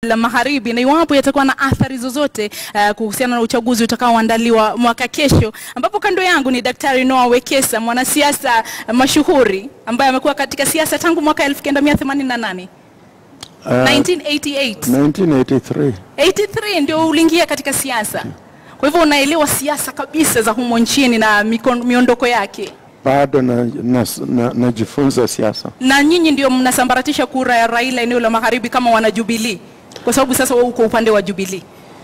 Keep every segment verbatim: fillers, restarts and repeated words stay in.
la Magharibi na iwapo yatakuwa na athari zozote uh, kuhusiana na uchaguzi utakaoandaliwa mwaka kesho, ambapo kando yangu ni Daktari Noah Wekesa, mwanasiasa mashuhuri ambaye amekuwa katika siasa tangu mwaka elfu kenda mia themanini na nane. Uh, nineteen eighty-eight. nineteen eighty-three. eighty-three ndio uliingia katika siasa. Kwa hivyo unaelewa siasa kabisa za humo nchini na miondoko yake. Bado na najifunza na, na siasa. Na nyinyi ndio mnasambaratisha kura ya Raila eneo la Magharibi kama wana Jubilee, kwa sababu sasa wewe uko upande wa Jubilee.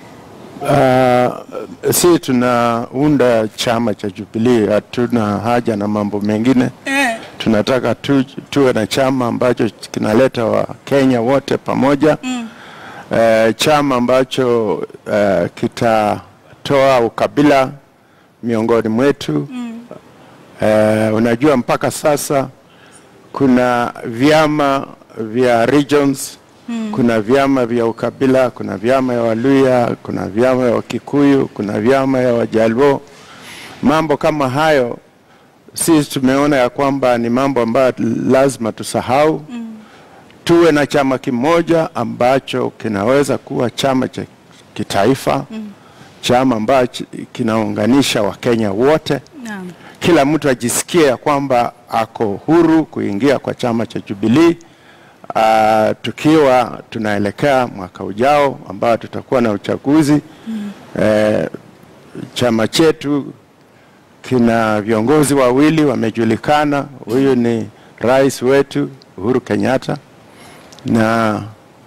Uh, si tunaunda chama cha Jubilee, hatuna haja na mambo mengine. Eh. Tunataka tu, tuwe na chama ambacho kinaleta wa Kenya wote pamoja. Mm. Uh, chama ambacho uh, kitatoa ukabila miongoni mwetu. Mm. Uh, unajua mpaka sasa kuna vyama vya regions, hmm. kuna vyama vya ukabila, kuna vyama ya Waluya, kuna vyama ya Wakikuyu, kuna vyama ya Wajaluo. Mambo kama hayo sisi tumeona ya kwamba ni mambo ambayo lazima tusahau. Hmm. Tuwe na chama kimoja ambacho kinaweza kuwa chama cha kitaifa, hmm. chama ambacho kinaunganisha Wakenya wote. Naam. Kila mtu ajisikie kwamba ako huru kuingia kwa chama cha Jubilee. Uh, tukiwa tunaelekea mwaka ujao ambao tutakuwa na uchaguzi. Mm. Uh, chama chetu kina viongozi wawili wamejulikana. Huyu ni rais wetu Uhuru Kenyatta, na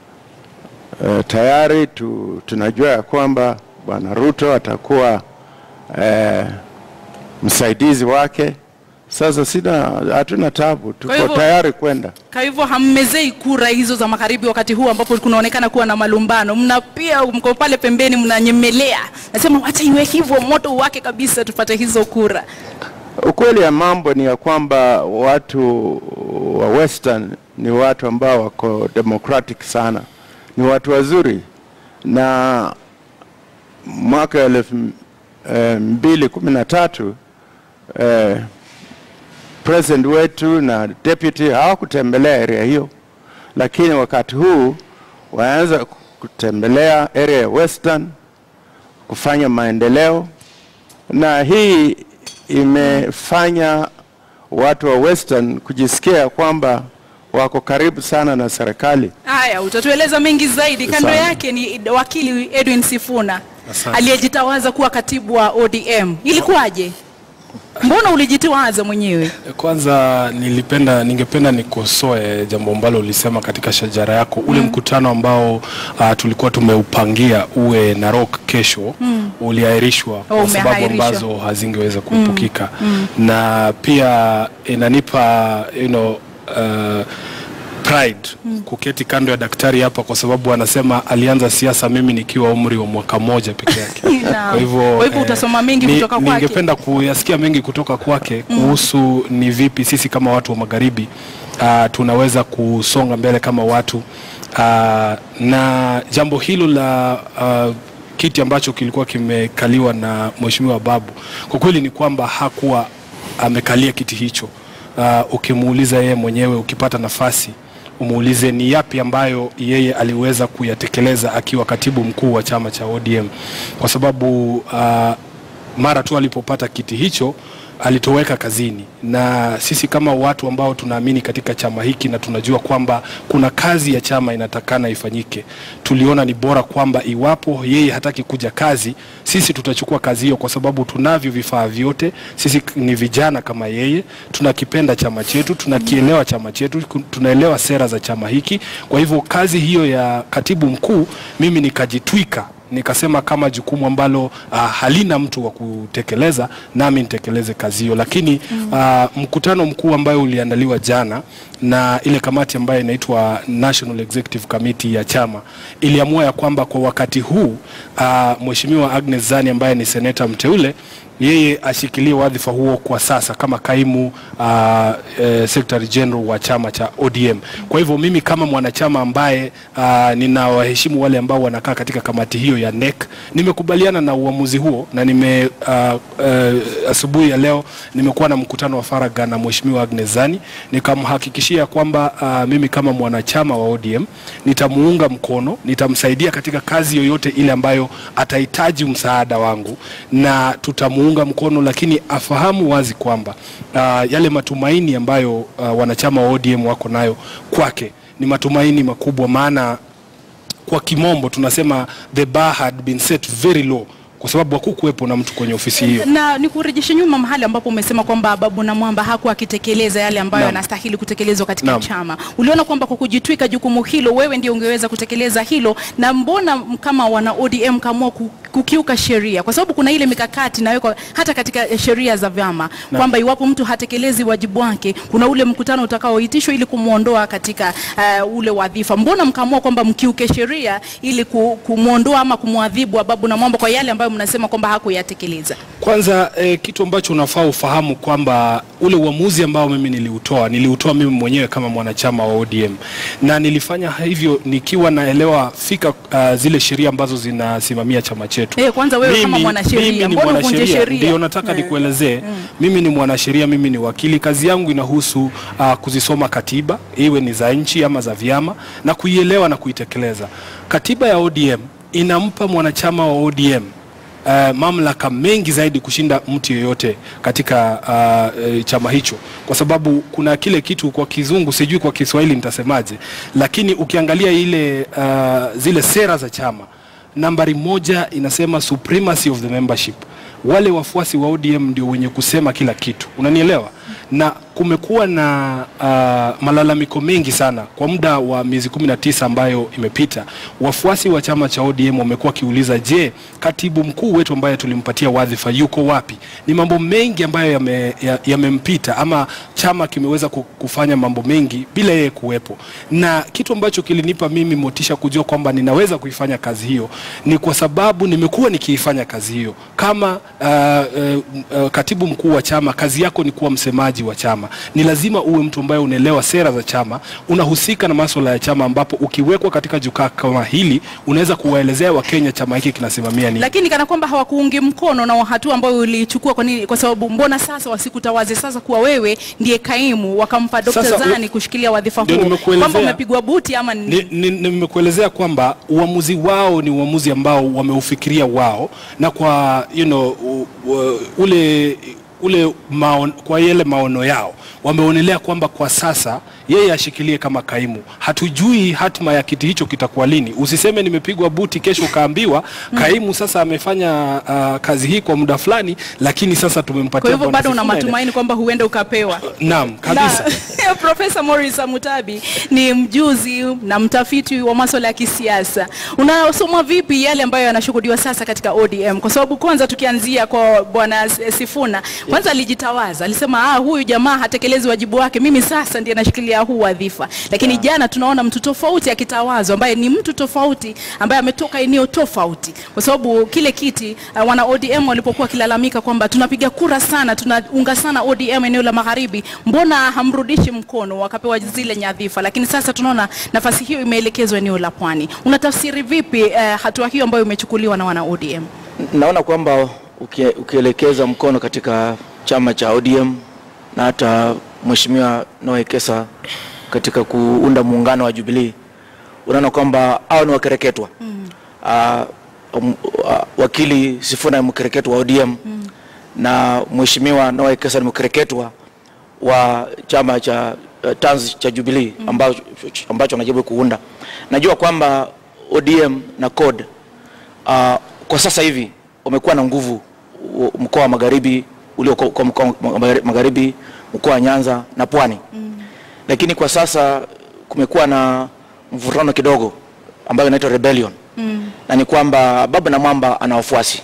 uh, tayari tu, tunajua ya kwamba Bwana Ruto atakuwa uh, msaidizi wake. Sasa sina, hatuna tabu, tuko hivyo, tayari kwenda. Kwa hivyo hammezei kura hizo za Magharibi wakati huu ambapo kunaonekana kuwa na malumbano. Mna pia mko pale pembeni mnanyemelea. Nasema acha iwe hivyo, moto wake kabisa tupate hizo kura. Ukweli ya mambo ni ya kwamba watu wa Western ni watu ambao wako democratic sana. Ni watu wazuri, na mwaka elfu mbili kumi na tatu eh, president wetu na deputy hawakutembelea area hiyo, lakini wakati huu waanza kutembelea area ya Western kufanya maendeleo, na hii imefanya watu wa Western kujisikia kwamba wako karibu sana na serikali. Haya, utatueleza mengi zaidi. Kando yake ni wakili Edwin Sifuna aliyejitawaza kuwa katibu wa O D M. Ilikuwaje? Mbona ulijitawaza mwenyewe? Kwanza nilipenda ningependa nikosoe jambo ambalo ulisema katika shajara yako. Ule mm. mkutano ambao uh, tulikuwa tumeupangia uwe Narok kesho mm. uliahirishwa kwa oh, sababu ambazo hazingeweza kuepukika. Mm. Mm. Na pia inanipa you know uh, pride hmm. kuketi kando ya daktari hapa, kwa sababu anasema alianza siasa mimi nikiwa umri wa mwaka moja peke yake. Kwa hivyo kwa hivyo utasoma mengi ni, kutoka kwake. Ningependa kuyasikia mengi kutoka kwake kuhusu hmm. ni vipi sisi kama watu wa Magharibi uh, tunaweza kusonga mbele kama watu uh, na jambo hilo la uh, kiti ambacho kilikuwa kimekaliwa na Mheshimiwa Babu, kwa kweli ni kwamba hakuwa amekalia kiti hicho. Uh, ukimuuliza yeye mwenyewe, ukipata nafasi umuulize ni yapi ambayo yeye aliweza kuyatekeleza akiwa katibu mkuu wa chama cha O D M, kwa sababu uh, mara tu alipopata kiti hicho alitoweka kazini. Na sisi kama watu ambao tunaamini katika chama hiki na tunajua kwamba kuna kazi ya chama inatakana ifanyike, tuliona ni bora kwamba iwapo yeye hataki kuja kazi, sisi tutachukua kazi hiyo, kwa sababu tunavyo vifaa vyote. Sisi ni vijana kama yeye, tunakipenda chama chetu, tunakielewa chama chetu, tunaelewa sera za chama hiki. Kwa hivyo kazi hiyo ya katibu mkuu mimi nikajitwika, nikasema kama jukumu ambalo uh, halina mtu wa kutekeleza, nami nitekeleze kazi hiyo. Lakini uh, mkutano mkuu ambayo uliandaliwa jana na ile kamati ambayo inaitwa National Executive Committee ya chama iliamua ya kwamba kwa wakati huu uh, Mheshimiwa Agnes Zani ambaye ni seneta mteule yeye ashikilie wadhifa huo kwa sasa kama kaimu uh, uh, Secretary General wa chama cha O D M. Kwa hivyo mimi kama mwanachama ambaye uh, ninawaheshimu wale ambao wanakaa katika kamati hiyo ya N E C, nimekubaliana na uamuzi huo, na nime uh, uh, asubuhi ya leo nimekuwa na mkutano wa faragha na Mheshimiwa Agnes Zani, nikamhakikishia kwamba uh, mimi kama mwanachama wa O D M nitamuunga mkono, nitamsaidia katika kazi yoyote ile ambayo atahitaji msaada wangu, na tutamuunga mkono, lakini afahamu wazi kwamba uh, yale matumaini ambayo uh, wanachama wa O D M wako nayo kwake ni matumaini makubwa, maana kwa kimombo tunasema the bar had been set very low, kwa sababu hakukuwepo na mtu kwenye ofisi hiyo. Na nikurejeshe nyuma mahali ambapo umesema kwamba Babu Namwamba hakuwa akitekeleza yale ambayo anastahili kutekelezwa katika Naam. chama. Uliona kwamba kwa kujitwika jukumu hilo wewe ndio ungeweza kutekeleza hilo, na mbona kama wana O D M kaamua kukiuka sheria? Kwa sababu kuna ile mikakati inawekwa hata katika sheria za vyama kwamba iwapo mtu hatekelezi wajibu wake kuna ule mkutano utakaoitishwa ili kumuondoa katika uh, ule wadhifa. Mbona mkaamua kwamba mkiuke sheria ili kumuondoa ama kumwadhibu Babu Namwamba kwa yale ambayo mnasema kwamba hakuyatekeleza? Kwanza eh, kitu ambacho unafaa ufahamu kwamba ule uamuzi ambao mimi niliutoa niliutoa mimi mwenyewe kama mwanachama wa O D M, na nilifanya hivyo nikiwa naelewa fika uh, zile sheria ambazo zinasimamia chama chetu. Eh, kwanza wewe mimi, kama mwanasheria mbona unavunja sheria? Ndio nataka yeah. nikuelezee. mm. Mimi ni mwanasheria, mimi ni wakili. Kazi yangu inahusu uh, kuzisoma katiba, iwe ni za nchi ama za vyama, na kuielewa na kuitekeleza. Katiba ya O D M inampa mwanachama wa O D M Uh, mamlaka mengi zaidi kushinda mtu yeyote katika uh, chama hicho, kwa sababu kuna kile kitu kwa kizungu, sijui kwa Kiswahili nitasemaje, lakini ukiangalia ile uh, zile sera za chama, nambari moja inasema supremacy of the membership. Wale wafuasi wa O D M ndio wenye kusema kila kitu, unanielewa? Na kumekuwa na uh, malalamiko mengi sana kwa muda wa miezi kumi na tisa ambayo imepita. Wafuasi wa chama cha O D M wamekuwa kiuliza, je, katibu mkuu wetu ambaye tulimpatia wadhifa yuko wapi? Ni mambo mengi ambayo yamempita, ya, ya ama chama kimeweza kufanya mambo mengi bila yeye kuwepo. Na kitu ambacho kilinipa mimi motisha kujua kwamba ninaweza kuifanya kazi hiyo ni kwa sababu nimekuwa nikiifanya kazi hiyo. Kama uh, uh, uh, katibu mkuu wa chama, kazi yako ni kuwa msemaji wa chama. Ni lazima uwe mtu ambaye unaelewa sera za chama, unahusika na masuala ya chama, ambapo ukiwekwa katika jukaa kama hili unaweza kuwaelezea Wakenya chama hiki kinasimamia nini. Lakini kana kwamba hawakuungi mkono na hatua ambayo ulichukua. Kwa nini? Kwa sababu mbona sasa wasikutawaze sasa kuwa wewe ndiye kaimu, wakampa Doctor Zani kushikilia wadhifa huo, kwamba umepigwa buti ama nini? Nimekuelezea kwamba uamuzi wao ni uamuzi ambao wameufikiria wao, na kwa you know u, u, ule ule maon, kwa yale maono yao wameonelea kwamba kwa sasa yeye ashikilie kama kaimu. Hatujui hatima ya kiti hicho kitakuwa lini. Usiseme nimepigwa buti kesho ukaambiwa kaimu sasa amefanya uh, kazi hii kwa muda fulani, lakini sasa tumempatia. Kwa hivyo bado una matumaini kwamba huenda ukapewa? Naam, kabisa. Profesa Morris Amutabi ni mjuzi na mtafiti wa masuala ya kisiasa. Unasoma vipi yale ambayo yanashuhudiwa sasa katika O D M? Kwa sababu kwanza tukianzia kwa Bwana Sifuna, kwanza alijitawaza, alisema ah, huyu jamaa hatekelezi wajibu wake, mimi sasa ndiye nashikilia huu wadhifa. Lakini yeah. jana tunaona mtu tofauti akitawazwa, ambaye ni mtu tofauti, ambaye ametoka eneo tofauti. Kwa sababu kile kiti uh, wana O D M walipokuwa kilalamika kwamba tunapiga kura sana, tunaunga sana O D M eneo la magharibi, mbona hamrudishi mkono wakapewa zile nyadhifa? Lakini sasa tunaona nafasi hiyo imeelekezwa eneo la Pwani. Unatafsiri vipi uh, hatua hiyo ambayo imechukuliwa na wana O D M? Naona kwamba ukielekeza mkono katika chama cha O D M na hata Mheshimiwa Noah Wekesa katika kuunda muungano wa Jubilee, unaona kwamba hao ni wakereketwa. Mm. Uh, um, uh, wakili Sifuna ni mkereketwa wa O D M. Mm. Na Mheshimiwa Noah Wekesa ni mkereketwa wa chama cha uh, Tanz cha Jubilee. Mm. ambacho ambacho anajaribu kuunda. Najua kwamba O D M na C O D uh, kwa sasa hivi wamekuwa na nguvu mkoa wa Magharibi, ulio kwa mkoa Magharibi, mkoa wa Nyanza na Pwani. Mm. Lakini kwa sasa kumekuwa na mvutano kidogo ambayo inaitwa rebellion. Mm. Na ni kwamba Babu Namwamba ana wafuasi,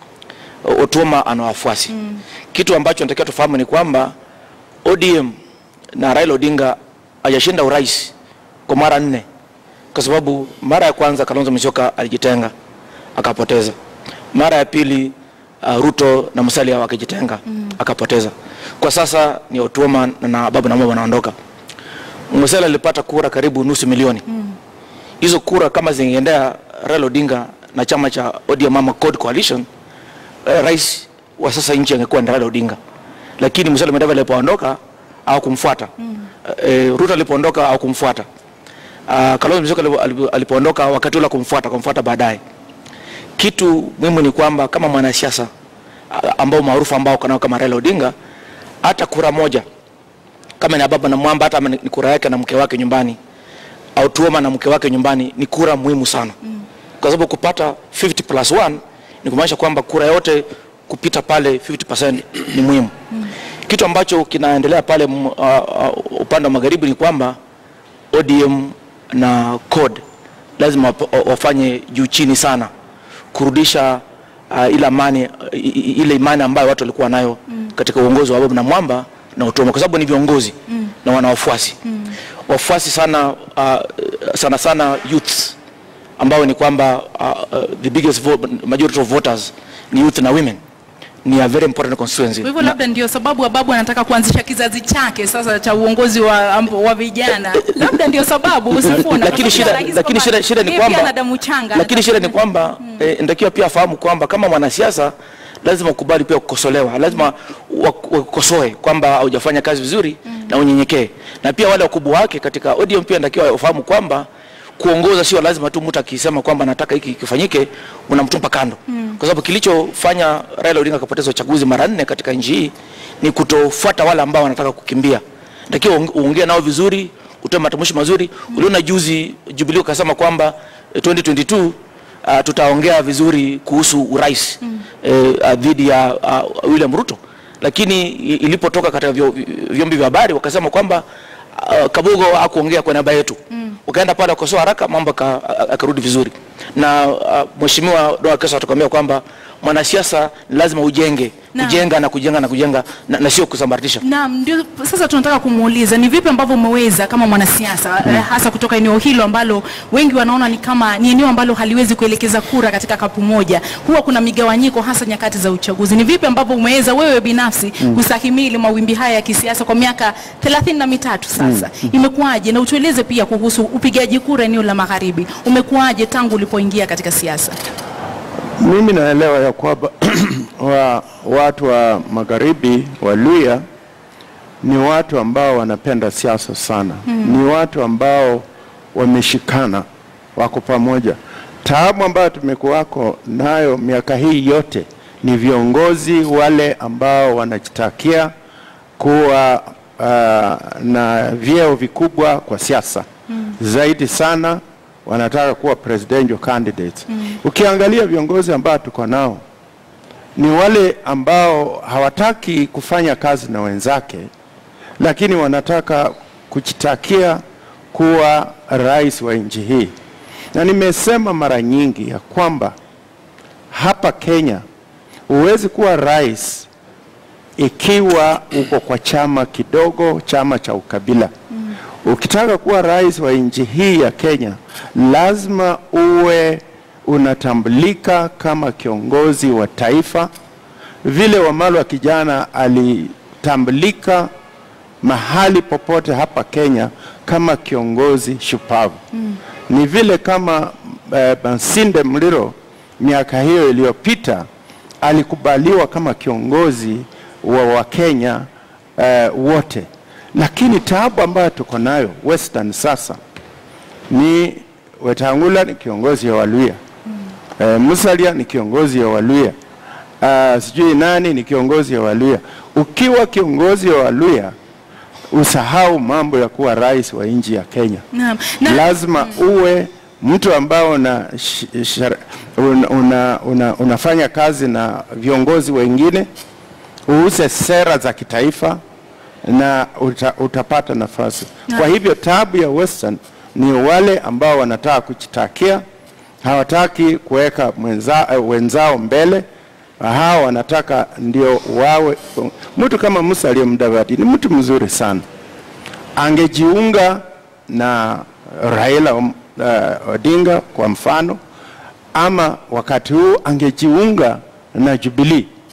Otuoma ana wafuasi. Mm. Kitu ambacho nataka tufahamu ni kwamba O D M na Raila Odinga hajashinda urais kwa mara nne, kwa sababu mara ya kwanza Kalonzo Musyoka alijitenga akapoteza. Mara ya pili uh, Ruto na Musalia wakijitenga mm. akapoteza. Kwa sasa ni Otuoma na Babu na Mwamba wanaondoka. Musalia alipata kura karibu nusu milioni. Hizo mm. kura kama zingeendea Raila Odinga na chama cha O D M Mama Code Coalition, eh, rais wa sasa nchi angekuwa ni Raila Odinga. Lakini Musalia Mudavadi alipoondoka au kumfuata. Mm. Eh, Ruto alipoondoka au kumfuata. Uh, Kalonzo Musyoka alipoondoka wakati ule kumfuata, kumfuata baadaye. Kitu muhimu ni kwamba kama mwanasiasa ambao maarufu ambao kanao kama Raila Odinga, hata kura moja kama ni Baba na Mwamba, hata ni kura yake na mke wake nyumbani au Tuoma na mke wake nyumbani, ni kura muhimu sana. Mm. Kwa sababu kupata fifty plus one ni kumaanisha kwamba kura yote kupita pale fifty percent ni muhimu. Mm. Kitu ambacho kinaendelea pale uh, uh, upande wa magharibi ni kwamba O D M na code lazima wafanye juu chini sana kurudisha uh, ile imani ile imani ambayo watu walikuwa nayo mm. katika uongozi wa Babu na Mwamba na Otuoma, kwa sababu ni viongozi mm. na wana wafuasi mm. wafuasi sana uh, sana sana youths ambao ni kwamba uh, uh, the biggest vote, majority of voters ni youth na women. Ni a very important constituency. Kwa hivyo labda ndio sababu Babu anataka kuanzisha kizazi chake sasa cha uongozi wa wa vijana. Labda ndio sababu usifuna. Lakini shida lakini shida shida ni kwamba lakini shida ni kwamba eh, ndio pia fahamu kwamba kama mwanasiasa lazima ukubali pia kukosolewa. Lazima wakosoe kwamba hujafanya kazi vizuri mm. na unyenyekee. Na pia wale wakubwa wake katika O D M pia ndio wafahamu kwamba kuongoza sio lazima tu mtu akisema kwamba nataka hiki kifanyike unamtupa kando. Mm. Kwa sababu kilichofanya Raila Odinga akapoteza uchaguzi mara nne katika nchi hii ni kutofuata wale ambao wanataka kukimbia. Ndio uongee nao vizuri, utoe matamshi mazuri. Mm. Uliona juzi Jubilee akasema kwamba twenty twenty-two uh, tutaongea vizuri kuhusu urais mm. uh, dhidi ya uh, William Ruto. Lakini ilipotoka katika vyombo vya habari wakasema kwamba uh, Kabogo hakuongea kwa niaba yetu. Mm. Ukaenda pale kukosoa haraka mambo akarudi vizuri. Na uh, mheshimiwa Noah Wekesa atakwambia kwamba mwanasiasa lazima ujenge, na kujenga na kujenga na kujenga na, na sio kusambaratisha. Naam, ndio sasa tunataka kumuuliza ni vipi ambavyo umeweza kama mwanasiasa hmm. eh, hasa kutoka eneo hilo ambalo wengi wanaona ni kama ni eneo ambalo haliwezi kuelekeza kura katika kapu moja. Huwa kuna migawanyiko hasa nyakati za uchaguzi. Ni vipi ambavyo umeweza wewe binafsi hmm. kusahimili mawimbi haya ya kisiasa kwa miaka thelathini na mitatu sasa? Hmm. Imekuaje? Na utueleze pia kuhusu upigaji kura eneo la magharibi. Umekuaje tangu ulipoingia katika siasa? Mimi naelewa ya kwamba wa, watu wa magharibi wa Luhya ni watu ambao wanapenda siasa sana. Hmm. Ni watu ambao wameshikana, wako pamoja. Taabu ambayo tumekuwako nayo miaka hii yote ni viongozi wale ambao wanajitakia kuwa uh, na vyeo vikubwa kwa siasa. Hmm. Zaidi sana wanataka kuwa presidential candidates. Mm. Ukiangalia viongozi ambao tuko nao ni wale ambao hawataki kufanya kazi na wenzake, lakini wanataka kujitakia kuwa rais wa nchi hii. Na nimesema mara nyingi ya kwamba hapa Kenya huwezi kuwa rais ikiwa uko kwa chama kidogo, chama cha ukabila. Mm. Ukitaka kuwa rais wa nchi hii ya Kenya, lazima uwe unatambulika kama kiongozi wa taifa. Vile Wamalwa kijana alitambulika mahali popote hapa Kenya kama kiongozi shupavu. Mm. Ni vile kama eh, Bansinde Muliro miaka hiyo iliyopita alikubaliwa kama kiongozi wa Wakenya eh, wote. Lakini taabu ambayo tuko nayo Western sasa ni Wetangula ni kiongozi wa Waluhya. Mm. E, Musalia ni kiongozi wa Waluhya. Uh, sijui nani ni kiongozi wa Waluhya. Ukiwa kiongozi wa Waluhya usahau mambo ya kuwa rais wa nchi ya Kenya. Na, na, lazima mm. uwe mtu ambao una, una, una, una, unafanya kazi na viongozi wengine, uuse sera za kitaifa na uta, utapata nafasi. Na. Kwa hivyo taabu ya Western ni wale ambao wanataka kujitakia, hawataki kuweka wenzao mbele, hao wanataka ndio wawe. Mtu kama Musalia Mudavadi ni mtu mzuri sana, angejiunga na Raila uh, Odinga kwa mfano, ama wakati huu angejiunga na Jubilee.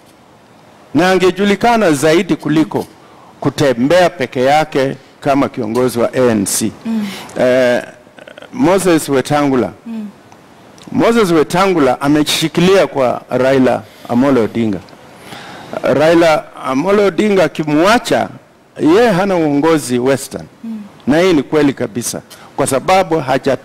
na angejulikana zaidi kuliko kutembea peke yake kama kiongozi wa A N C. Mm. Eh, Moses Wetangula. Mm. Moses Wetangula ameshikilia kwa Raila Amolo Odinga. Raila Amolo Odinga akimwacha, yeye hana uongozi Western. Mm. Na hii ni kweli kabisa, kwa sababu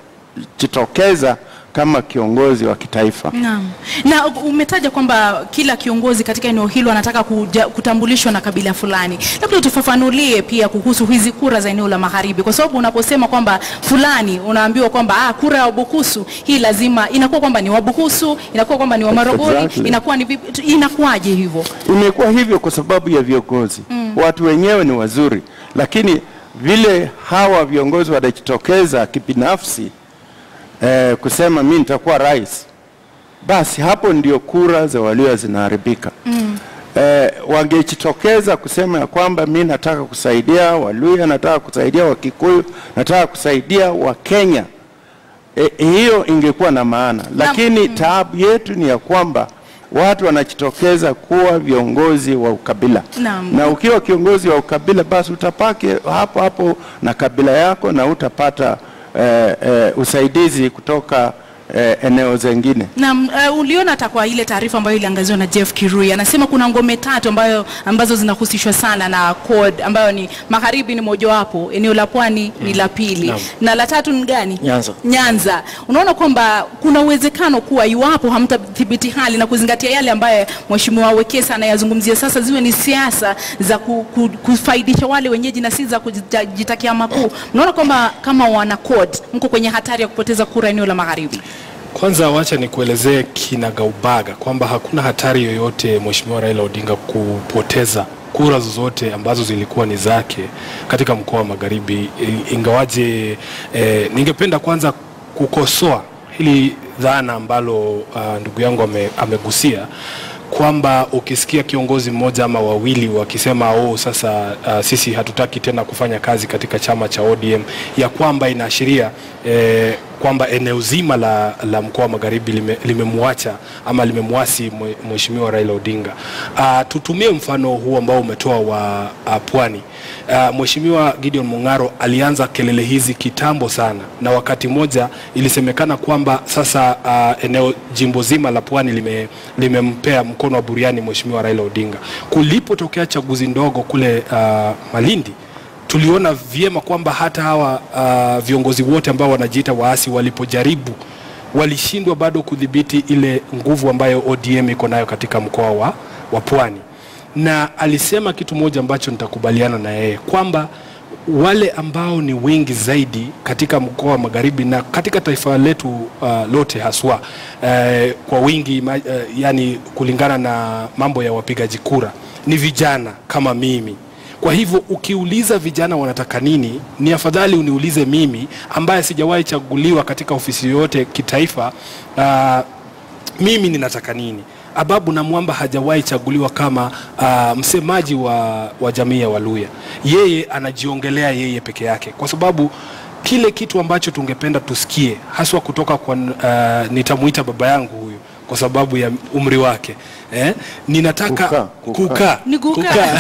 hajajitokeza kama kiongozi wa kitaifa. Naam. Na umetaja kwamba kila kiongozi katika eneo hilo anataka kuja, kutambulishwa na kabila fulani. Labda tufafanulie pia kuhusu hizi kura za eneo la magharibi, kwa sababu unaposema kwamba fulani unaambiwa kwamba ah, kura ya Wabukusu hii lazima inakuwa kwamba ni Wabukusu, inakuwa kwamba ni wa Marogoli, exactly. Inakuwa ni inakuwaje hivyo? Imekuwa hivyo kwa sababu ya viongozi. Mm. Watu wenyewe ni wazuri, lakini vile hawa viongozi wanajitokeza kibinafsi Eh, kusema mimi nitakuwa rais, basi hapo ndio kura za walio zinaharibika. Mm. Eh, wangejitokeza kusema ya kwamba mimi nataka kusaidia Waluya, nataka kusaidia Wakikuyu, nataka kusaidia Wakenya, eh, hiyo ingekuwa na maana. Lakini mm. taabu yetu ni ya kwamba watu wanajitokeza kuwa viongozi wa ukabila. Naam. Na ukiwa kiongozi wa ukabila, basi utapaki hapo hapo na kabila yako na utapata Eh, eh, usaidizi kutoka eh, eneo zingine. Na uh, uliona hata kwa ile taarifa ambayo iliangaziwa na Jeff Kirui, anasema kuna ngome tatu ambayo ambazo zinahusishwa sana na code, ambayo ni magharibi ni mojawapo, eneo la pwani mm. ni la pili, no. na la tatu ni gani? Nyanza. Nyanza. Unaona kwamba kuna uwezekano kuwa iwapo hamtadhibiti hali na kuzingatia yale ambaye Mheshimiwa Wekesa anayazungumzia sasa, ziwe ni siasa za ku, ku, kufaidisha wale wenyeji na si za kujitakia makuu. Unaona kwamba kama wana code mko kwenye hatari ya kupoteza kura eneo la magharibi? Kwanza wacha nikuelezee kinagaubaga kwamba hakuna hatari yoyote Mheshimiwa Raila Odinga kupoteza kura zozote ambazo zilikuwa ni zake katika mkoa wa Magharibi. Ingawaje eh, ningependa kwanza kukosoa hili dhana ambalo uh, ndugu yangu ame, amegusia kwamba ukisikia kiongozi mmoja ama wawili wakisema oh sasa uh, sisi hatutaki tena kufanya kazi katika chama cha O D M, ya kwamba inaashiria eh, kwamba eneo zima la, la mkoa wa Magharibi limemwacha lime ama limemwasi Mheshimiwa Raila Odinga. Uh, tutumie mfano huu ambao umetoa wa uh, Pwani. Uh, Mheshimiwa Gideon Mung'aro alianza kelele hizi kitambo sana, na wakati moja ilisemekana kwamba sasa uh, eneo jimbo zima la Pwani lime limempea mkono wa buriani Mheshimiwa Raila Odinga. Kulipotokea chaguzi ndogo kule uh, Malindi, tuliona vyema kwamba hata hawa uh, viongozi wote ambao wanajiita waasi walipojaribu walishindwa bado kudhibiti ile nguvu ambayo O D M iko nayo katika mkoa wa, wa Pwani. Na alisema kitu moja ambacho nitakubaliana na yeye, kwamba wale ambao ni wengi zaidi katika mkoa wa Magharibi na katika taifa letu uh, lote haswa uh, kwa wingi uh, yani kulingana na mambo ya wapigaji kura ni vijana kama mimi. Kwa hivyo ukiuliza vijana wanataka nini, ni afadhali uniulize mimi ambaye sijawahi chaguliwa katika ofisi yote kitaifa, uh, mimi ninataka nini. Ababu Namwamba hajawahi chaguliwa kama uh, msemaji wa, wa jamii ya Waluya. Yeye anajiongelea yeye peke yake, kwa sababu kile kitu ambacho tungependa tusikie haswa kutoka kwa uh, nitamuita baba yangu huyu kwa sababu ya umri wake, eh, ninataka kukaa kukaa kuka.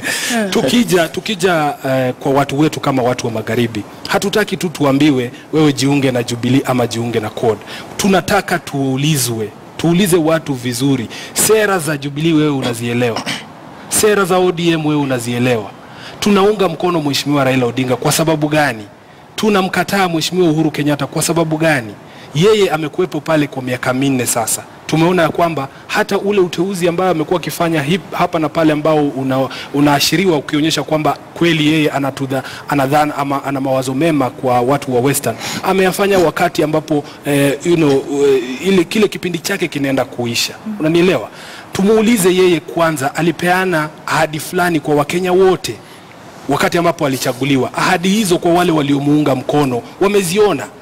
tukija tukija uh, kwa watu wetu kama watu wa Magharibi, hatutaki tu tuambiwe wewe jiunge na Jubilee ama jiunge na C O D. Tunataka tuulizwe, tuulize watu vizuri, sera za Jubilee wewe unazielewa? Sera za O D M wewe unazielewa? Tunaunga mkono Mheshimiwa Raila Odinga kwa sababu gani? Tunamkataa Mheshimiwa Uhuru Kenyatta kwa sababu gani? Yeye amekuwepo pale kwa miaka minne sasa. Tumeona ya kwamba hata ule uteuzi ambao amekuwa akifanya hapa na pale ambao una, unaashiriwa ukionyesha kwamba kweli yeye anatudha anadhana ama ana mawazo mema kwa watu wa Western, ameyafanya wakati ambapo eh, you know, uh, ile kile kipindi chake kinaenda kuisha. Unanielewa? Tumuulize yeye kwanza, alipeana ahadi fulani kwa Wakenya wote wakati ambapo alichaguliwa. Ahadi hizo kwa wale waliomuunga mkono wameziona.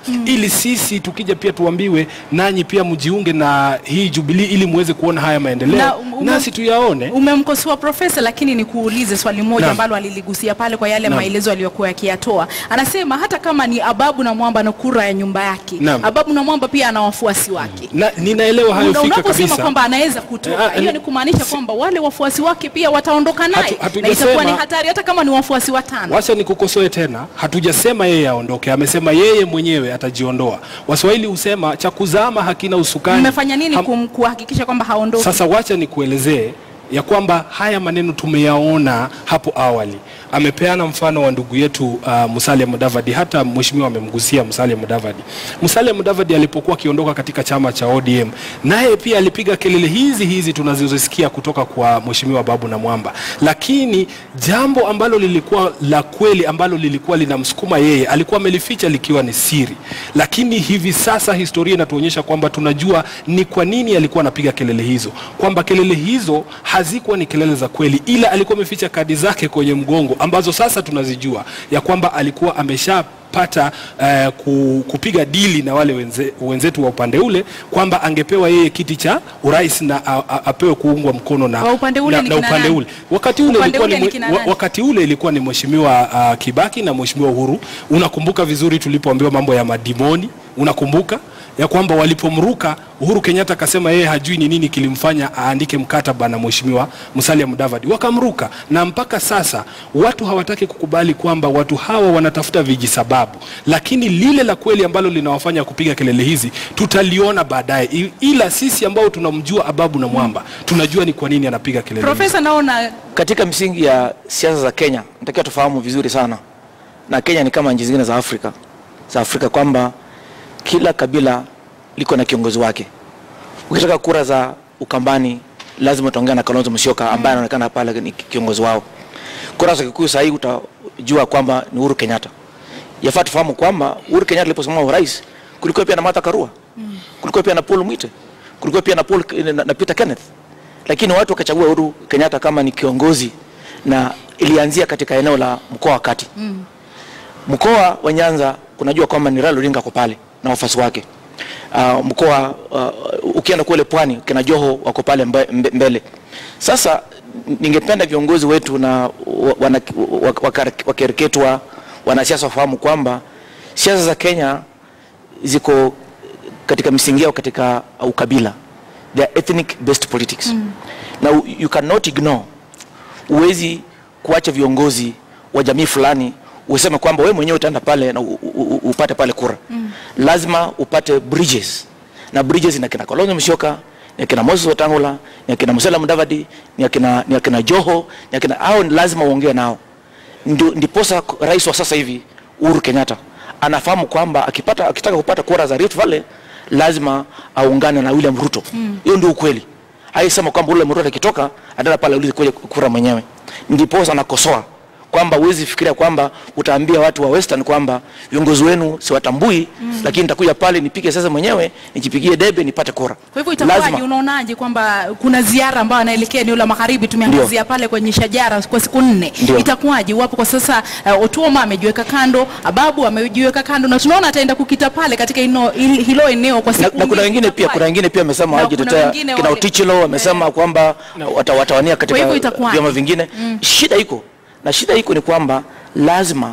mm. ili sisi tukija pia tuambiwe nanyi pia mjiunge na hii Jubilee ili muweze kuona haya maendeleo na ume, nasi tuyaone. Umemkosoa profesa, lakini ni kuulize swali moja ambalo aliligusia pale kwa yale maelezo aliyokuwa yakiyatoa. Anasema hata kama ni Ababu na Mwamba na kura ya nyumba yake, Naam. Ababu na Mwamba pia ana wafuasi wake. Na ninaelewa hayo fika kabisa. Unaposema kwamba anaweza kutoka, hiyo ni kumaanisha kwamba wale wafuasi wake pia wataondoka naye. Hatu, na itakuwa ni hatari hata kama ni wafuasi watano. Wacha nikukosoe tena, hatujasema yeye aondoke, amesema yeye mwenyewe atajiondoa. Waswahili husema cha kuzama hakina usukani. Mmefanya nini Ham... kuhakikisha kwamba haondoki? Sasa wacha nikuelezee ya kwamba haya maneno tumeyaona hapo awali. Amepeana mfano wa ndugu yetu uh, Musalia Mudavadi, hata mheshimiwa amemgusia Musalia Mudavadi. Musalia Mudavadi alipokuwa akiondoka katika chama cha O D M, naye pia alipiga kelele hizi hizi tunazozisikia kutoka kwa mheshimiwa Babu na Mwamba. Lakini jambo ambalo lilikuwa la kweli ambalo lilikuwa linamsukuma yeye, alikuwa amelificha likiwa ni siri. Lakini hivi sasa historia inatuonyesha kwamba tunajua ni kwa nini alikuwa anapiga kelele hizo. Kwamba kelele hizo hazikuwa ni kelele za kweli, ila alikuwa ameficha kadi zake kwenye mgongo ambazo sasa tunazijua ya kwamba alikuwa amesha pata uh, kupiga dili na wale wenze, wenzetu wa upande ule kwamba angepewa yeye kiti cha urais na a, a, apewe kuungwa mkono na upande ule, na, na upande ule. Wakati ule ilikuwa ni wakati ule ilikuwa ni mheshimiwa uh, Kibaki na mheshimiwa Uhuru. Unakumbuka vizuri tulipoambiwa mambo ya madimoni, unakumbuka ya kwamba walipomruka Uhuru Kenyatta akasema yeye hajui ni nini kilimfanya aandike mkataba na mheshimiwa Musalia Mudavadi, wakamruka. Na mpaka sasa watu hawataki kukubali kwamba watu hawa wanatafuta vijisababu, lakini lile la kweli ambalo linawafanya kupiga kelele hizi tutaliona baadaye. Ila sisi ambao tunamjua Ababu na Mwamba tunajua ni kwa nini anapiga kelele. Profesa, naona katika msingi ya siasa za Kenya natakiwa tufahamu vizuri sana, na Kenya ni kama nchi zingine za Afrika za Afrika kwamba kila kabila liko na kiongozi wake. Ukitaka kura za Ukambani lazima utaongea na Kalonzo Musyoka ambaye anaonekana pale ni kiongozi wao. Kura za Kikuyu sasa hivi utajua kwamba ni Uhuru Kenyatta. Yafaa tufahamu kwamba Uhuru Kenyatta aliposimama urais kulikuwa pia na Martha Karua. Kulikuwa pia na Paul Mwite. Kulikuwa pia na Paul na, na Peter Kenneth. Lakini watu wakachagua Uhuru Kenyatta kama ni kiongozi, na ilianzia katika eneo la mkoa wa Kati. Mkoa wa Nyanza kunajua kwamba ni Raila Odinga kwa pale na wafuasi wake. Uh, mkoa uh, ukienda kule Pwani kina Joho wako pale mbe, mbele. Sasa ningependa viongozi wetu na wakereketwa wanasiasa wafahamu kwamba siasa za Kenya ziko katika misingi yao katika ukabila. They are ethnic based politics. Mm. Now you cannot ignore, uwezi kuacha viongozi wa jamii fulani useme kwamba wewe mwenyewe utaenda pale na u, u, u, upate pale kura. Mm. Lazima upate bridges. Na bridges ni kina Kalonzo Musyoka, ni kina Moses Wetangula, ni kina Musalia Mudavadi, ni kina ni kina Joho, ni kina hao lazima uongee nao. Ndiposa rais wa sasa hivi Uhuru Kenyatta anafahamu kwamba akipata akitaka kupata kura za Rift Valley lazima aungane na William Ruto. Hiyo mm. ndio ukweli. Haisema kwamba William Ruto akitoka ataenda pale ulize kura mwenyewe. Ndiposa anakosoa kwamba huwezi fikiria kwamba utaambia watu wa Western kwamba viongozi wenu siwatambui, mm. lakini nitakuja pale nipige sasa mwenyewe nijipigie debe nipate kura. Kwa hivyo itakuwaje, unaonaje kwamba kuna ziara ambayo anaelekea eneo la magharibi, tumeangazia pale kwenye Shajara kwa siku nne. Itakuwaje wapo kwa sasa uh, Otuoma amejiweka kando, Ababu amejiweka kando, na tunaona ataenda kukita pale katika ino, hilo eneo kwa siku. Na, na kuna wengine pia kuna wengine pia wamesema waje tetea kina Otichilo wamesema yeah. kwamba no. watawania katika vyama vingine. Mm. Shida iko Na shida iko ni kwamba lazima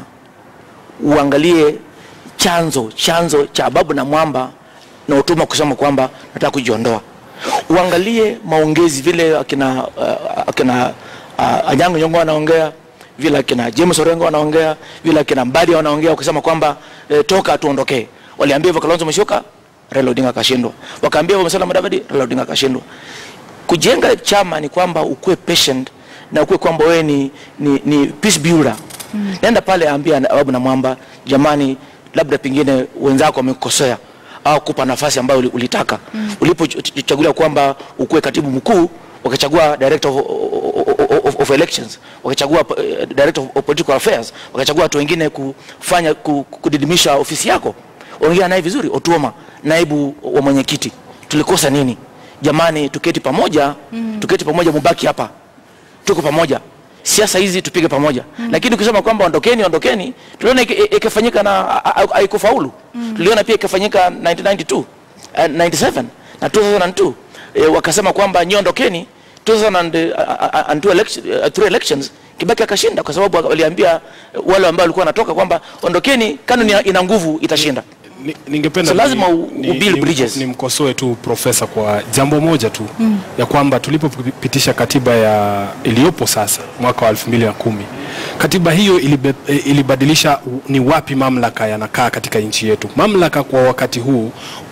uangalie chanzo chanzo cha Ababu na Mwamba na Otuoma kusema kwamba nataka kujiondoa. Uangalie maongezi vile akina uh, akina uh, Anyango Nyong'o wanaongea, vile akina James Orengo wanaongea, vile akina Mbadi wanaongea kusema kwamba eh, toka tuondokee. Waliambia hivyo Kalonzo Musyoka, Raila Odinga akashindwa. Wakaambia hivyo Musalia Mudavadi, Raila Odinga akashindwa. Kujenga chama ni kwamba ukue patient na ukue kwamba wewe ni, ni, ni peace builder. Mm. Nenda pale ambia Ababu na Mwamba, jamani labda pengine wenzako wamekosea au kupa nafasi ambayo ulitaka. Mm. Ulipochagulia kwamba ukue katibu mkuu, wakachagua director of, of, of, of elections, wakachagua uh, director of, of political affairs, wakachagua watu wengine kufanya kudidimisha ofisi yako. Ongea naye vizuri. Otuoma, naibu wa mwenyekiti, tulikosa nini? Jamani tuketi pamoja, mm. tuketi pamoja, mubaki hapa. Tuko pamoja. Siasa hizi tupige pamoja. Mm. Lakini ukisema kwamba ondokeni ondokeni, tuliona ikifanyika na haikufaulu. Mm. Tuliona pia ikafanyika nineteen ninety-two, uh, ninety-seven na two thousand two. E, wakasema kwamba nyondokeni two thousand two election, uh, three elections Kibaki akashinda kwa sababu waliambia wale ambao walikuwa wanatoka kwamba ondokeni, kanuni ina nguvu, itashinda. Ningependa so lazima ubuild bridges. Nimkosoe tu profesa kwa jambo moja tu mm. ya kwamba tulipopitisha katiba ya iliyopo sasa mwaka wa elfu mbili na kumi, katiba hiyo ilibe, ilibadilisha ni wapi mamlaka yanakaa katika nchi yetu. Mamlaka kwa wakati huu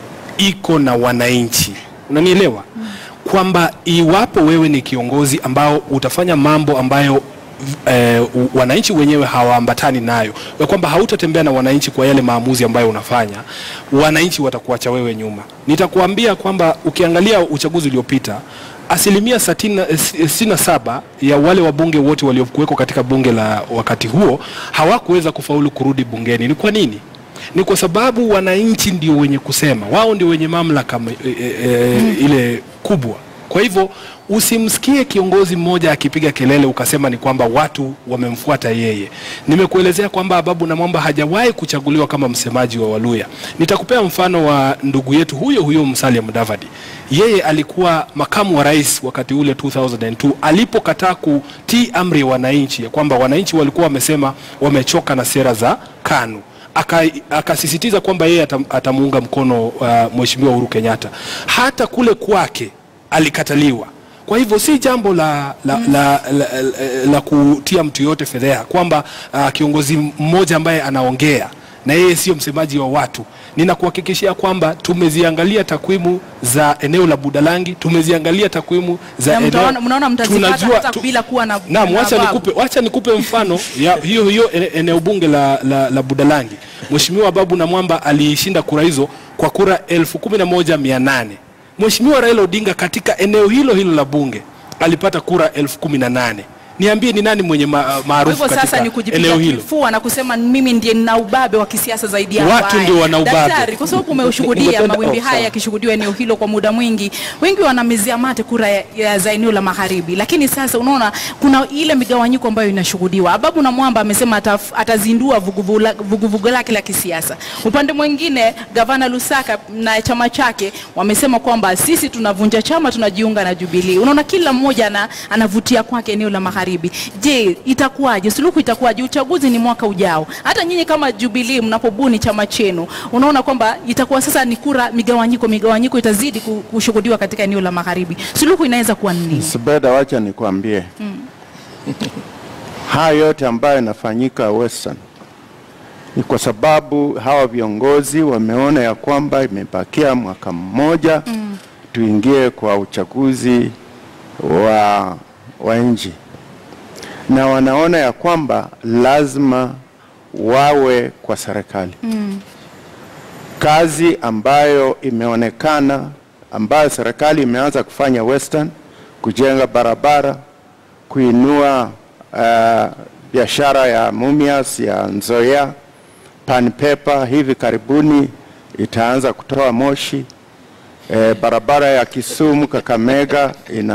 iko na wananchi, unanielewa? mm. kwamba iwapo wewe ni kiongozi ambao utafanya mambo ambayo Eh, wananchi wenyewe hawaambatani nayo, ya kwamba hautatembea na wananchi kwa yale maamuzi ambayo unafanya, wananchi watakuacha wewe nyuma. Nitakuambia kwamba ukiangalia uchaguzi uliopita, asilimia sitini na saba ya wale wabunge wote waliokuweko katika bunge la wakati huo hawakuweza kufaulu kurudi bungeni. Ni kwa nini? Ni kwa sababu wananchi ndio wenye kusema, wao ndio wenye mamlaka e, e, e, ile kubwa. Kwa hivyo usimsikie kiongozi mmoja akipiga kelele ukasema ni kwamba watu wamemfuata yeye. Nimekuelezea kwamba Ababu Namwamba hajawahi kuchaguliwa kama msemaji wa Waluya. Nitakupea mfano wa ndugu yetu huyo huyo Musalia Mudavadi. Yeye alikuwa makamu wa rais wakati ule two thousand two, alipokataa kutii amri ya wananchi ya kwamba wananchi walikuwa wamesema wamechoka na sera za KANU. Akasisitiza aka kwamba yeye atamuunga mkono uh, Mheshimiwa Uhuru Kenyatta. Hata kule kwake alikataliwa. Kwa hivyo si jambo la la, mm. la, la, la, la kutia mtu yote fedheha kwamba uh, kiongozi mmoja ambaye anaongea na yeye sio msemaji wa watu. Ninakuhakikishia kwamba tumeziangalia takwimu za eneo la Budalangi, tumeziangalia takwimu za na eneo, mnaona mtazipata hata tu, bila kuwa na na mwacha nikupe wacha nikupe mfano ya hiyo hiyo eneo bunge la la, la Budalangi. Mheshimiwa Ababu Namwamba alishinda kura hizo kwa kura elfu kumi na moja mia nane. Mheshimiwa Raila Odinga katika eneo hilo hilo la bunge alipata kura elfu kumi na nane. Niambie ni nani mwenye maarufu katika sasa ni eneo hilo? Kifua na kusema mimi ndiye nina ubabe wa kisiasa zaidi ya watu ndio wana ubabe. Daktari, kwa sababu umeshuhudia mawimbi haya yakishuhudiwa eneo hilo kwa muda mwingi, wengi wanamezea mate kura ya, ya za eneo la magharibi, lakini sasa unaona kuna ile migawanyiko ambayo inashuhudiwa. Ababu Namwamba amesema ataf, atazindua vuguvugu lake la kisiasa. Upande mwingine Gavana Lusaka na chama chake wamesema kwamba sisi tunavunja chama, tunajiunga na Jubilee. Unaona kila mmoja ana, anavutia kwake eneo la magharibi. Je, itakuwaje? Suluhu itakuwaje? Uchaguzi ni mwaka ujao. Hata nyinyi kama Jubilee mnapobuni chama chenu, unaona kwamba itakuwa sasa ni kura migawanyiko migawanyiko itazidi kushuhudiwa katika eneo la magharibi. Suluhu inaweza kuwa nini? Sibeda, wacha nikwambie. Mm. Haya yote ambayo yanafanyika Western ni kwa sababu hawa viongozi wameona ya kwamba imebakia mwaka mmoja mm. tuingie kwa uchaguzi wa wa nchi, na wanaona ya kwamba lazima wawe kwa serikali. Mm. Kazi ambayo imeonekana ambayo serikali imeanza kufanya Western, kujenga barabara, kuinua uh, biashara ya Mumias, ya Nzoia, Pan Paper hivi karibuni itaanza kutoa moshi. E, barabara ya Kisumu Kakamega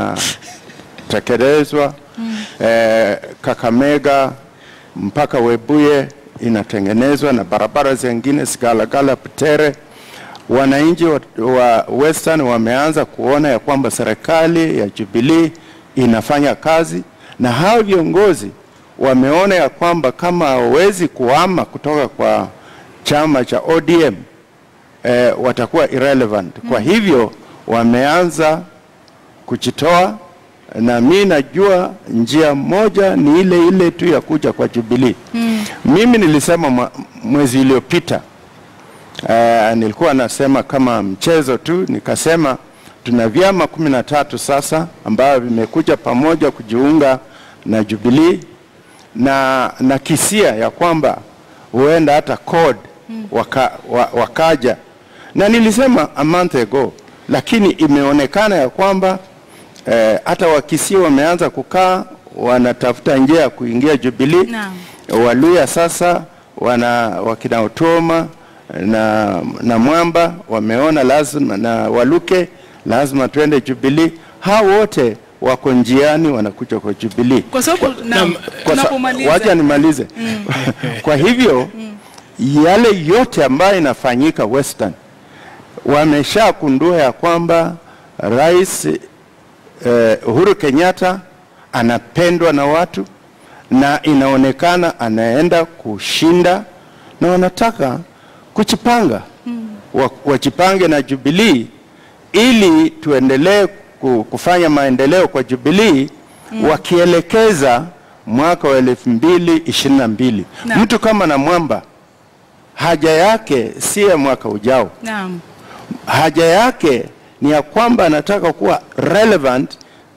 inatekelezwa. Mm. E, Kakamega mpaka Webuye inatengenezwa, na barabara zingine Sigalagala, Butere. Wananchi wa, wa Western wameanza kuona ya kwamba serikali ya Jubilee inafanya kazi, na hao viongozi wameona ya kwamba kama hawezi kuhama kutoka kwa chama cha O D M eh, watakuwa irrelevant. Mm. Kwa hivyo wameanza kujitoa, na mimi najua njia moja ni ile ile tu ya kuja kwa Jubilee. Mm. Mimi nilisema mwezi uliopita, uh, nilikuwa nasema kama mchezo tu, nikasema tuna vyama kumi na tatu sasa ambao vimekuja pamoja kujiunga na Jubilee, na na kisia ya kwamba huenda hata code waka, wakaja, na nilisema a month ago, lakini imeonekana ya kwamba eh, hata wakisia wameanza kukaa wanatafuta njia ya kuingia Jubilee. No. Waluya sasa wana wakina Otoma na na Mwamba wameona lazima, na Waluke lazima tuende Jubilee. Hao wote wako njiani wanakuja kwa Jubilee. Kwa sababu tunapomaliza wacha nimalize. Mm. Kwa hivyo mm. yale yote ambayo inafanyika Western, wameshakundua ya kwamba Rais eh, Uhuru Kenyatta anapendwa na watu na inaonekana anaenda kushinda, na wanataka kuchipanga mm. wachipange na Jubilee ili tuendelee kufanya maendeleo kwa Jubilee mm. wakielekeza mwaka wa elfu mbili ishirini na mbili. Mtu kama na Mwamba haja yake si ya mwaka ujao. Naam. Haja yake ni ya kwamba anataka kuwa relevant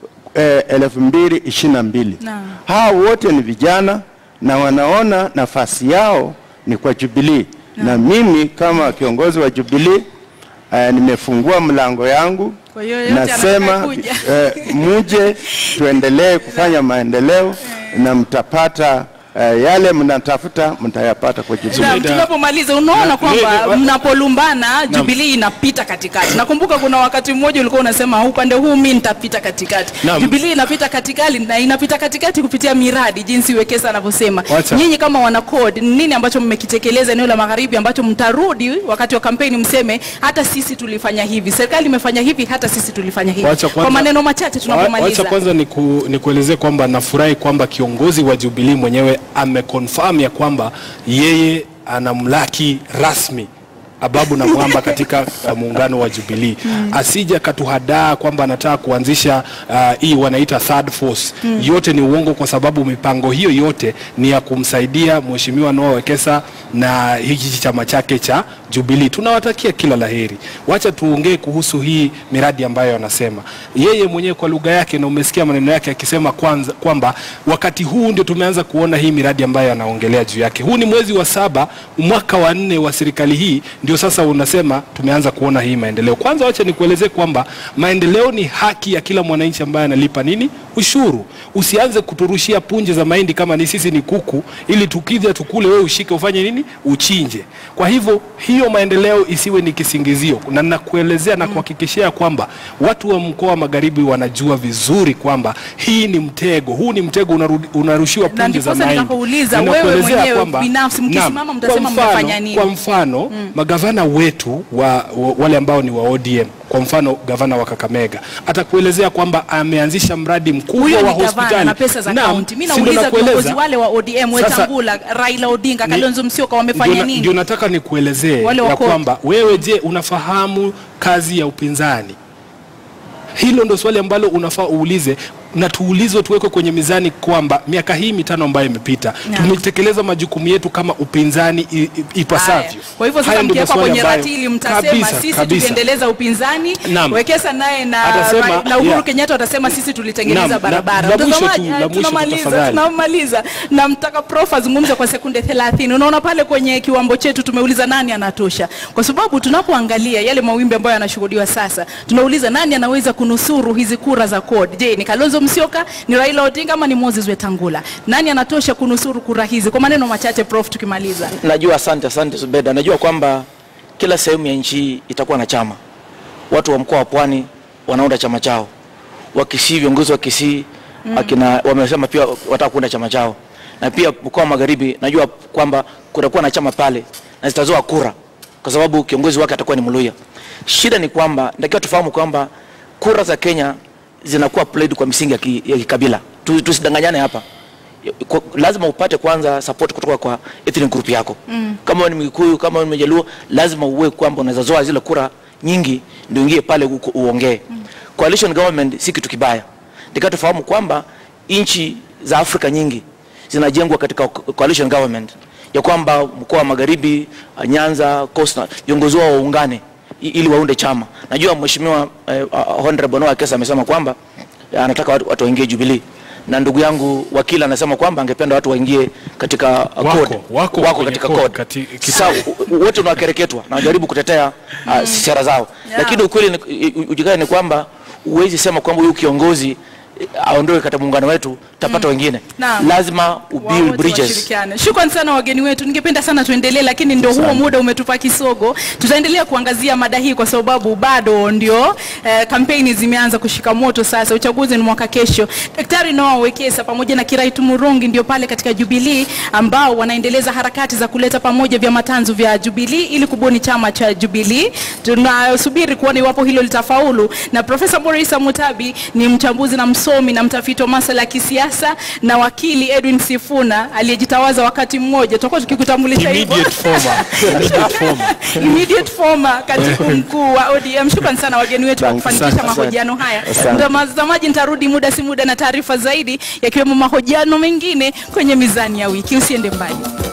eh, elfu mbili ishirini na mbili. Naam. Hao wote ni vijana na wanaona nafasi yao ni kwa Jubilee. Naam. Na mimi kama kiongozi wa Jubilee eh, nimefungua mlango yangu. Kwa hiyo yote nasema eh, muje tuendelee kufanya maendeleo na mtapata Uh, yale mnatafuta mtayapata kwa Jubilee. Tunapomaliza unaona kwamba mnapolumbana Jubilee inapita katikati. Nakumbuka kuna wakati mmoja ulikuwa unasema upande huu mimi nitapita katikati. Jubilee inapita katikati na inapita katikati kupitia miradi jinsi Wekesa anavyosema. Nyinyi kama wana code nini ambacho mmekitekeleza eneo la Magharibi ambacho mtarudi wakati wa kampeni mseme hata sisi tulifanya hivi. Serikali imefanya hivi hata sisi tulifanya hivi. Wacha kwa maneno machache tunapomaliza. Wacha kwanza ni, ku, ni kuelezea kwamba nafurahi kwamba kiongozi wa Jubilee mwenyewe ameconfirm ya kwamba yeye anamlaki rasmi Ababu na Mwamba katika uh, muungano wa Jubilee. Mm. Asija katuhadaa kwamba anataka kuanzisha uh, hii wanaita third force. Mm. Yote ni uongo, kwa sababu mipango hiyo yote ni ya kumsaidia Mheshimiwa Noah Wekesa na hiki chama chake cha Jubilee. Tunawatakia kila laheri. Wacha tuongee kuhusu hii miradi ambayo anasema. Yeye mwenyewe kwa lugha yake, na umesikia maneno yake akisema kwanza kwamba wakati huu ndio tumeanza kuona hii miradi ambayo anaongelea juu yake. Huu ni mwezi wa saba, mwaka wa nne wa serikali hii, ndio sasa unasema tumeanza kuona hii maendeleo. Kwanza wacha nikuelezee kwamba maendeleo ni haki ya kila mwananchi ambaye analipa nini? Ushuru. Usianze kuturushia punje za mahindi kama ni sisi ni kuku, ili tukija tukule wewe ushike ufanye nini? Uchinje. Kwa hivyo hiyo maendeleo isiwe ni kisingizio. Na ninakuelezea na kuhakikishia kwamba watu wa mkoa wa Magharibi wanajua vizuri kwamba hii ni mtego. Huu ni mtego unarudi, unarushiwa punje za mahindi. Na nikauliza wewe mwenyewe binafsi mkisimama mtasema mnafanya nini? Kwa mfano mm. magavana wetu wa, wa wale ambao ni wa O D M, kwa mfano gavana wa Kakamega atakuelezea kwamba ameanzisha mradi mkubwa wa hospitali na pesa za county. Mimi nauliza viongozi wale wa O D M, Wetangula, Raila Odinga, Kalonzo Musyoka wamefanya nini? Ndio nataka nikuelezee ya kwamba wewe, je, unafahamu kazi ya upinzani? Hilo ndo swali ambalo unafaa uulize, na tuulizwe tuwekwe kwenye mizani kwamba miaka hii mitano ambayo imepita tumetekeleza majukumu yetu kama upinzani ipasavyo. Kwa hivyo sasa mkiapa kwenye ratili mtasema kabisa, sisi kabisa. tuliendeleza upinzani. Naam. Wekesa naye na, Atasema, na Uhuru yeah. Kenyatta watasema sisi tulitengeneza Naam. barabara. Na, na tunamaliza tunamaliza na mtaka prof azungumza kwa sekunde thelathini. Unaona pale kwenye kiwambo chetu tumeuliza nani anatosha, kwa sababu tunapoangalia yale mawimbi ambayo yanashuhudiwa sasa, tunauliza nani anaweza kunusuru hizi kura za code. Je, ni Kalonzo Musyoka, ni Raila Odinga ama ni Moses Wetangula? Nani anatosha kunusuru kura hizi? Kwa maneno machache prof tukimaliza. Najua, asante asante Zubeda. Najua kwamba kila sehemu ya nchi itakuwa na chama. Watu wa mkoa wa Pwani wanaunda chama chao. Wa Kisii, viongozi wa Kisii mm. akina wamesema pia wataka kuunda chama chao. Na pia mkoa wa Magharibi najua kwamba kutakuwa na chama pale na zitazoa kura kwa sababu kiongozi wake atakuwa ni Mluya. Shida ni kwamba natakiwa tufahamu kwamba kura za Kenya zinakuwa played kwa misingi ya kikabila. Tusidanganyane hapa. Lazima upate kwanza support kutoka kwa ethnic group yako. Mm. Kama ni Mkikuyu, kama ni Mjaluo, lazima uwe kwamba unaweza zoa zile kura nyingi ndio ingie pale uongee. Mm. Coalition government si kitu kibaya. Ndika tufahamu kwamba nchi za Afrika nyingi zinajengwa katika coalition government. Ya kwamba mkoa wa Magharibi, Nyanza, Coast, viongozi wao waungane ili waunde chama. Najua mheshimiwa eh, Honorable Noah Wekesa amesema kwamba anataka watu, watu waingie Jubilee, na ndugu yangu wakili anasema kwamba angependa watu waingie katika uh, wako, code wako, wako katika code, code. Kati, Sasa wote wanakereketwa na wajaribu kutetea uh, mm. sera zao, yeah. Lakini ukweli ujikae ni kwamba uwezi sema kwamba huyu kiongozi aondoe katika muungano wetu, tapata mm. wengine. Naam. Lazima ubuild bridges. Shukrani sana wageni wetu. Ningependa sana tuendelee, lakini ndio huo muda umetupa kisogo. Tutaendelea kuangazia mada hii kwa sababu bado ndio eh, kampeni zimeanza kushika moto sasa. Uchaguzi ni mwaka kesho. Daktari Noah Wekesa pamoja na Kiraitu Murungi ndio pale katika Jubilee ambao wanaendeleza harakati za kuleta pamoja vyama tanzu vya Jubilee ili kubuni chama cha Jubilee. Tunasubiri kuona iwapo hilo litafaulu. Na Profesa Morisa Mutabi ni mchambuzi na msomi na mtafiti wa masuala ya kisiasa, na wakili Edwin Sifuna aliyejitawaza wakati mmoja. Tutakuwa tukikutambulisha hivyo. Immediate former. Immediate former. Immediate former katibu mkuu wa O D M. Shukrani sana wageni wetu kwa kufanikisha mahojiano haya. Mtazamaji, nitarudi muda si muda na taarifa zaidi yakiwemo mahojiano mengine kwenye Mizani ya Wiki. Usiende mbali.